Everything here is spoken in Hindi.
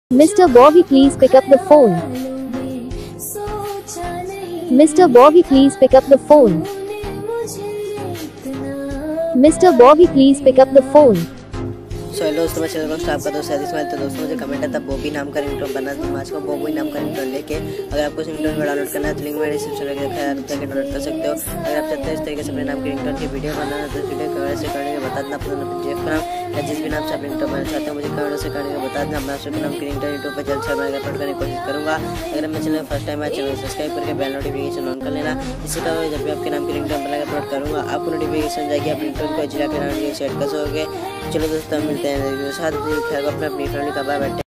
Mr. Bobby, please pick up the phone. Mr. Bobby, please pick up the phone. Mr. Bobby, please pick up the phone. So hello दोस्तों, मैं चैनल को स्टार्ट करता हूँ सैदी स्माइल। तो दोस्तों मुझे कमेंट आता बॉबी नाम का रिंगटोन बना तो आज को बॉबी नाम का रिंगटोन लेके अगर आपको रिंगटोन को डाउनलोड करना है तो लिंक में डिस्क्रिप्शन में रखा है, डाउनलोड कर सकते हो। अगर आप चाहते हो इस तरीके से अपने नाम की रिंगटोन की वीडियो बनाना तो वीडियो कमेंट से करने के बता देना अपना जेफ का नाम या जिस भी नाम से आप रिंगटोन बनाना चाहते हो मुझे कमेंट से करने के बता देना। मैं आपके नाम की रिंगटोन यूट्यूब पर जल्द से जल्द अपलोड करने की कोशिश करूँगा। अगर मैं चैनल फर्स्ट टाइम आया चैनल सब्सक्राइब करके बेल नोटिफिकेशन ऑन कर लेना। इससे क्या होगा जब भी आपके नाम की रिंगटोन बनाकर अपलोड करूँगा आपको नोटिफिकेशन जाएगी, आप रिंगटोन को जिला के नाम सेट कर सकोगे। चलो दोस्तों मिलते हैं साथ, ख्याल अपने अपनी फैमिली का बाय बाय।